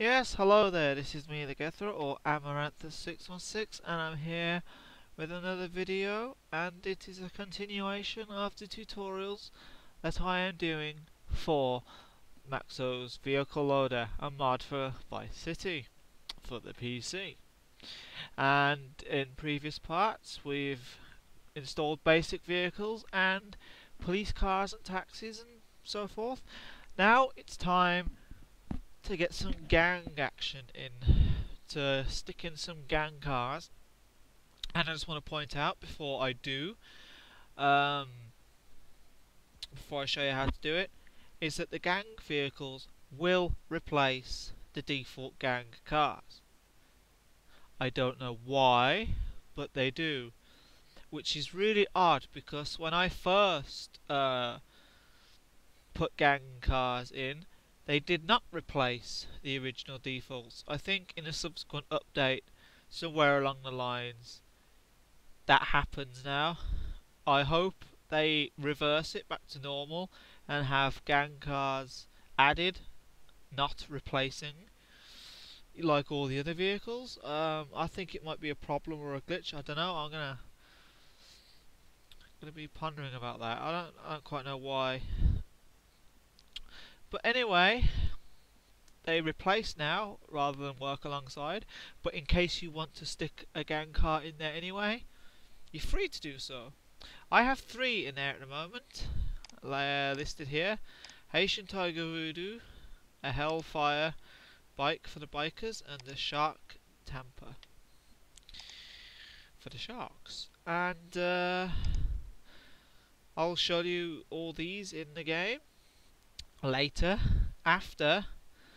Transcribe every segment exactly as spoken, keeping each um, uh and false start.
Yes, hello there, this is me, the Gethro, or Amaranthus six one six, and I'm here with another video, and it is a continuation of the tutorials that I am doing for Maxo's Vehicle Loader, a mod for Vice City, for the P C. And in previous parts, we've installed basic vehicles and police cars and taxis and so forth. Now it's time to get some gang action in, to stick in some gang cars. And I just want to point out before I do, um, before I show you how to do it, is that the gang vehicles will replace the default gang cars. I don't know why, but they do, which is really odd because when I first uh, put gang cars in, they did not replace the original defaults. I think in a subsequent update, somewhere along the lines, that happens now. I hope they reverse it back to normal and have gang cars added, not replacing, like all the other vehicles. Um, I think it might be a problem or a glitch. I don't know. I'm gonna gonna be pondering about that. I don't I don't quite know why. But anyway, they replace now rather than work alongside. But in case you want to stick a gang car in there anyway, you're free to do so. I have three in there at the moment, uh, listed here: Haitian Tiger Voodoo, a Hellfire bike for the bikers, and the Shark Tamper for the sharks. And uh, I'll show you all these in the game later, after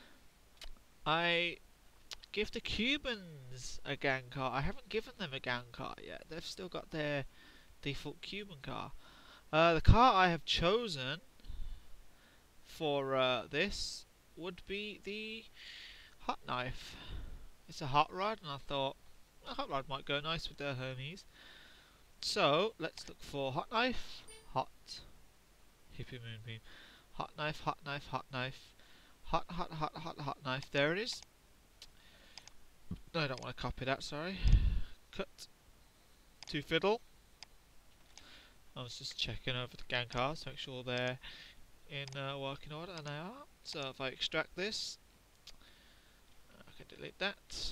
I give the Cubans a gang car. I haven't given them a gang car yet. They've still got their default Cuban car. Uh, the car I have chosen for uh, this would be the Hot Knife. It's a hot rod, and I thought a hot rod might go nice with their Hermes. So let's look for Hot Knife, Hot Hippie Moonbeam, Hot Knife, Hot Knife, Hot Knife, Hot, Hot, Hot, Hot, Hot Knife. There it is. No, I don't want to copy that. Sorry. Cut to fiddle. I was just checking over the gang cars to make sure they're in uh, working order, and they are. So if I extract this, I can delete that.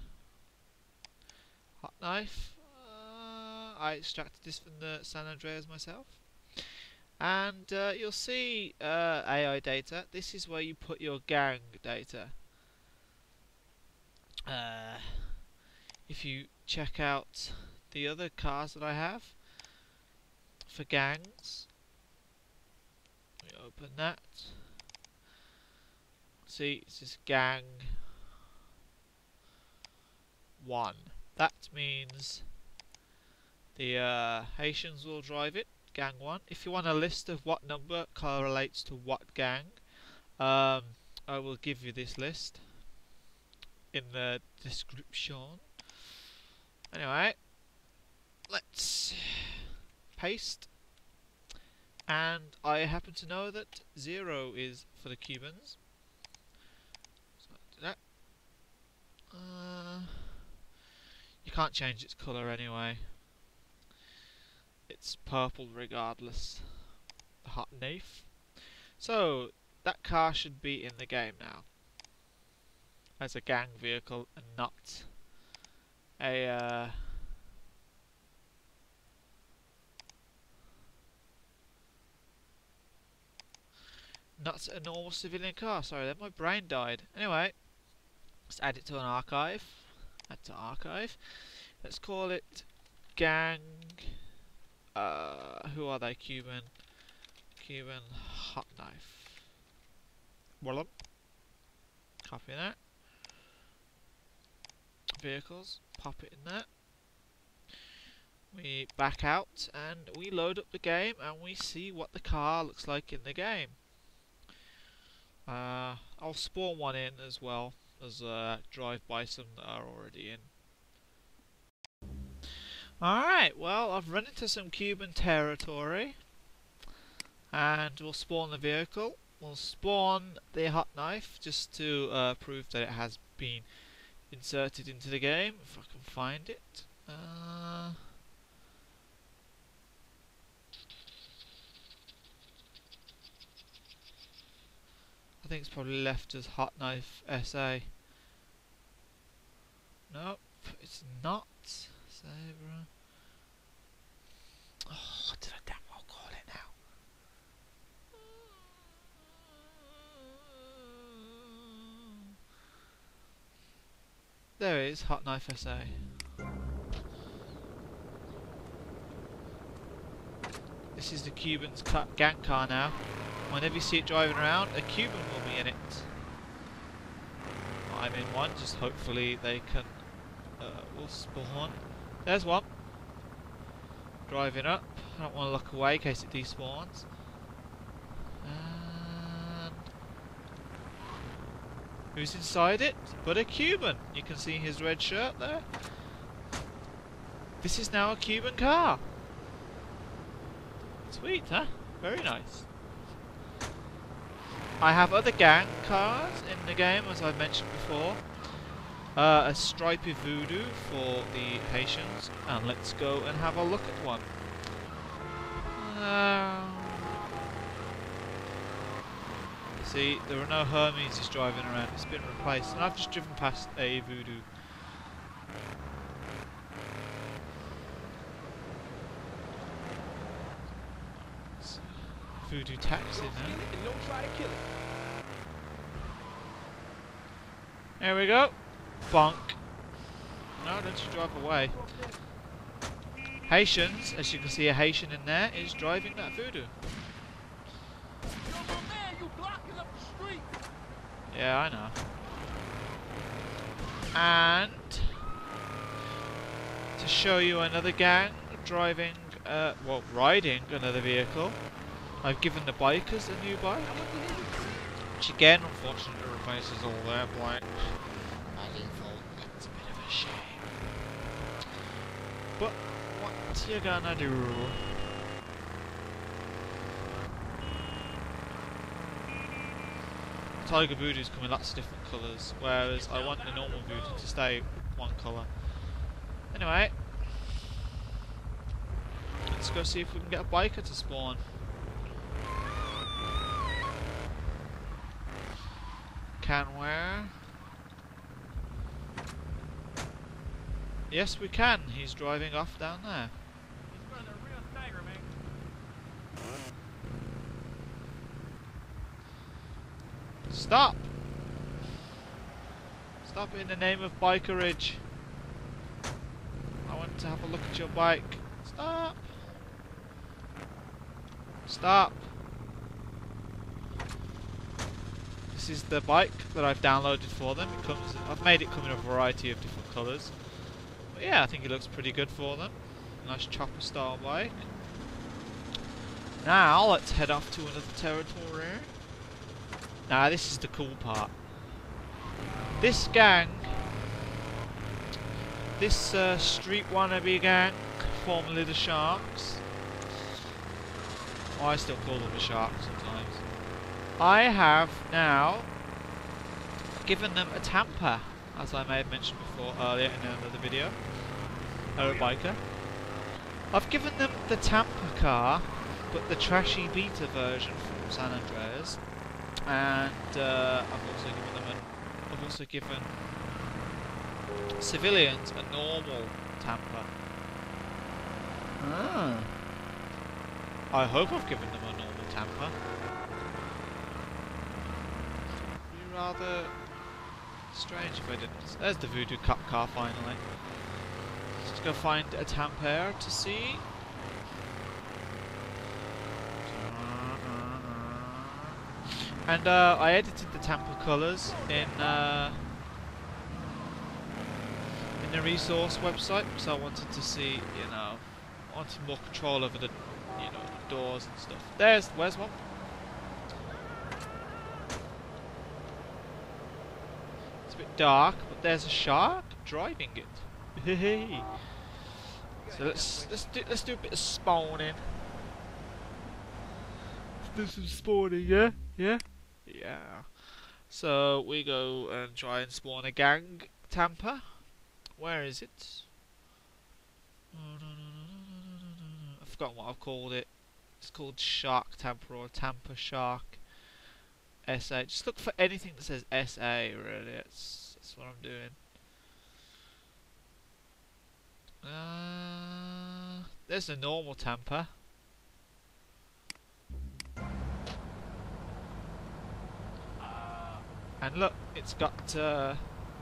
Hot Knife. Uh, I extracted this from the San Andreas myself. And uh, you'll see uh, A I data. This is where you put your gang data. Uh, if you check out the other cars that I have for gangs, let me open that. See, it's just gang one. That means the uh, Haitians will drive it, gang one. If you want a list of what number correlates to what gang, um, I will give you this list in the description. Anyway, let's paste. And I happen to know that zero is for the Cubans. So do that. Uh, you can't change its colour anyway. It's purple regardless. The Hot Knife. So that car should be in the game now as a gang vehicle and not a uh, not a normal civilian car. Sorry, then my brain died. Anyway, let's add it to an archive. Add to archive. Let's call it gang. Uh, who are they? Cuban. Cuban Hot Knife. Wallum. Copy that. Vehicles. Pop it in there. We back out and we load up the game and we see what the car looks like in the game. Uh, I'll spawn one in as well as uh, drive by some that are already in. Alright, well, I've run into some Cuban territory and we'll spawn the vehicle. we'll spawn the hot knife just to uh, prove that it has been inserted into the game, if I can find it. Uh, I think it's probably left as hot knife S A. Nope, it's not. Saber. Oh, what did I damn well call it now? There it is, hot knife S A. This is the Cuban's gang car now. Whenever you see it driving around, a Cuban will be in it. I'm in one, just hopefully they can uh, will spawn. There's one. Driving up. I don't want to look away in case it despawns. And who's inside it? But a Cuban. You can see his red shirt there. This is now a Cuban car. Sweet, huh? Very nice. I have other gang cars in the game, as I've mentioned before. Uh, a stripy voodoo for the Haitians, and let's go and have a look at one. Uh, see, there are no Hermes just driving around, it's been replaced, and I've just driven past a voodoo. Voodoo taxi now. There we go. Bonk. No, don't you drive away. Haitians, as you can see a Haitian in there, is driving that voodoo. Yeah, I know. And to show you another gang driving, uh, well, riding another vehicle, I've given the bikers a new bike, which again, unfortunately, replaces all their bikes. By default, it's a bit of a shame. But what you gonna do? Tiger Voodoo's come in lots of different colours, whereas I want the normal Voodoo to stay one colour. Anyway, let's go see if we can get a biker to spawn. Can where? Yes, we can. He's driving off down there. He's running a real tiger, man. Stop! Stop in the name of bikerage. I want to have a look at your bike. Stop! Stop! This is the bike that I've downloaded for them. It comes. I've made it come in a variety of different colours. But yeah, I think it looks pretty good for them. Nice chopper style bike. Now let's head off to another territory. Now this is the cool part. This gang, this uh, street wannabe gang, formerly the Sharks. Oh, I still call them the Sharks sometimes. I have now given them a tamper, as I may have mentioned before earlier in another video. Hello, biker. I've given them the tamper car, but the trashy beta version from San Andreas, and uh, I've also given them an, I've also given civilians a normal tamper. Ah. I hope I've given them a normal tamper. Be rather strange if I didn't. There's the Voodoo Cup car finally. Let's go find a tamper to see. And uh, I edited the tamper colours in uh, in the resource website because I wanted to see, you know, I wanted more control over the, you know, the doors and stuff. There's, where's one? It's a bit dark, but there's a shark driving it. Hey. So let's let's do let's do a bit of spawning. Let's do some spawning, yeah, yeah. Yeah. So we go and try and spawn a gang tamper. Where is it? I've forgotten what I've called it. It's called Shark Tamper or Tamper Shark S A. Just look for anything that says S A, really. That's, that's what I'm doing. Uh, there's a normal tamper. And look, it's got uh,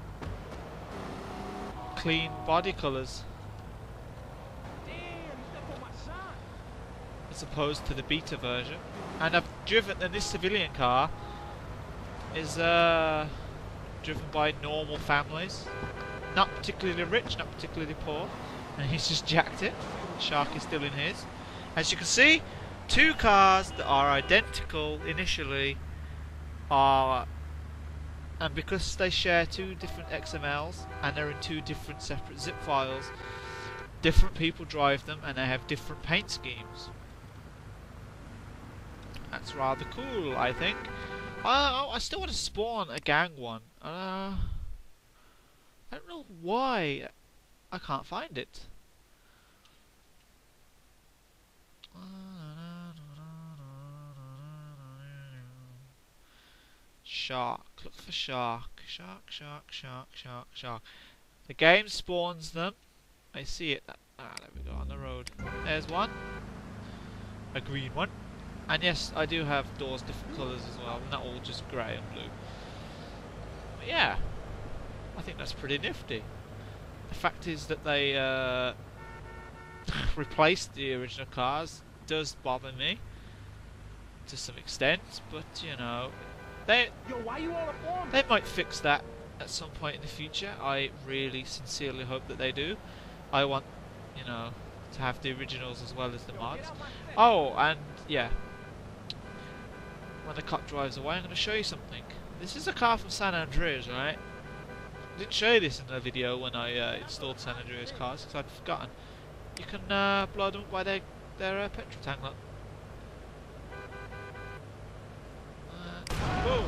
clean body colours. As opposed to the beta version. And I've driven, and this civilian car is uh, driven by normal families. Not particularly rich, not particularly poor. And he's just jacked it. The Shark is still in his. As you can see, two cars that are identical initially are, and because they share two different X M Ls and they're in two different separate zip files, different people drive them and they have different paint schemes. That's rather cool, I think. Uh, I still want to spawn a gang one. Uh, I don't know why I can't find it. Shark. Look for shark. Shark, shark, shark, shark, shark. The game spawns them. I see it. Ah, there we go, on the road. There's one. A green one. And yes, I do have doors different colours as well. Not all just grey and blue. But yeah. I think that's pretty nifty. The fact is that they uh, replaced the original cars does bother me to some extent, but you know, they Yo, why you all up on me? they might fix that at some point in the future. I really sincerely hope that they do. I want, you know, to have the originals as well as the Yo, mods. get out my face. Oh, and yeah, when the cop drives away, I'm going to show you something. This is a car from San Andreas, right? I didn't show you this in the video when I uh, installed San Andreas cars because I'd forgotten. You can uh, blow them up by their, their uh, petrol tank, look. Uh, whoa.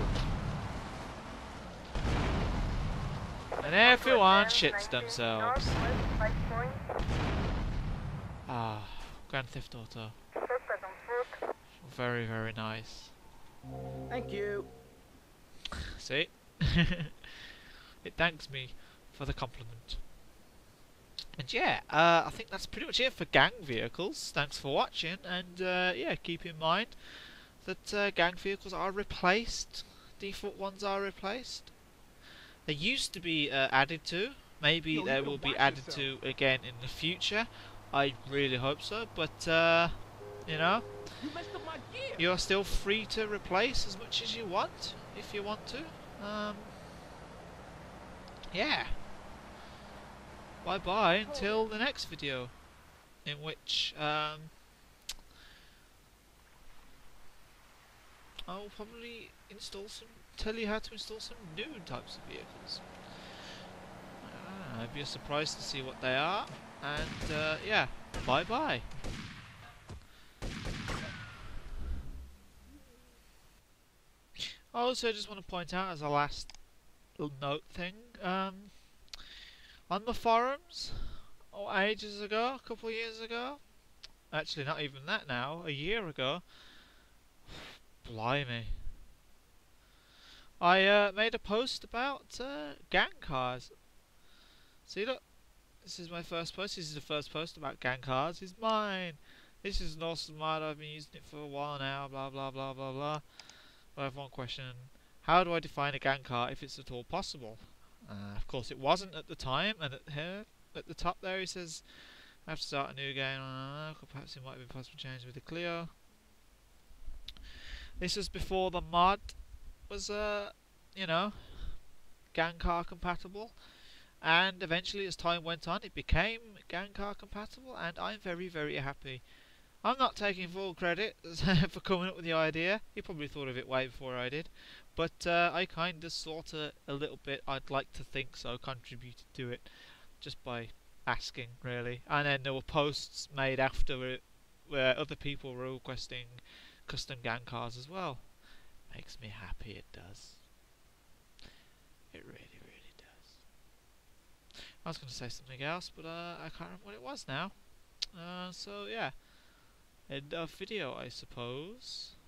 And everyone shits themselves. Ah, Grand Theft Auto. Very, very nice. Thank you. See? It thanks me for the compliment. And yeah, uh, I think that's pretty much it for gang vehicles. Thanks for watching, and uh, yeah, keep in mind that uh, gang vehicles are replaced. Default ones are replaced. They used to be uh, added to. Maybe Yo, you they better will be watch added yourself. to again in the future. I really hope so, but uh, you know, You messed up my gear. you're still free to replace as much as you want, if you want to. Um, yeah. Bye bye until the next video, in which um, I'll probably install some, tell you how to install some new types of vehicles. Ah, I'd be surprised to see what they are, and uh, yeah, bye bye. I also just want to point out as a last little note thing, um, on the forums, oh, ages ago, a couple of years ago, actually not even that now, a year ago, blimey, I uh, made a post about uh, gang cars. See, look, this is my first post, this is the first post about gang cars, it's mine. This is an awesome mod, I've been using it for a while now, blah blah blah blah blah. I have one question, how do I define a gang car if it's at all possible? Uh, of course it wasn't at the time, and at here, at the top there he says, I have to start a new game, uh, perhaps it might be possible to change with the Clio. This was before the mod was, uh, you know, gang car compatible, and eventually as time went on it became gang car compatible, and I'm very very happy. I'm not taking full credit for coming up with the idea. He probably thought of it way before I did. But uh, I kind of, sort of, a little bit, I'd like to think so, contributed to it. Just by asking, really. And then there were posts made after it where other people were requesting custom gang cars as well. Makes me happy, it does. It really, really does. I was going to say something else, but uh, I can't remember what it was now. Uh, so yeah, end of video, I suppose.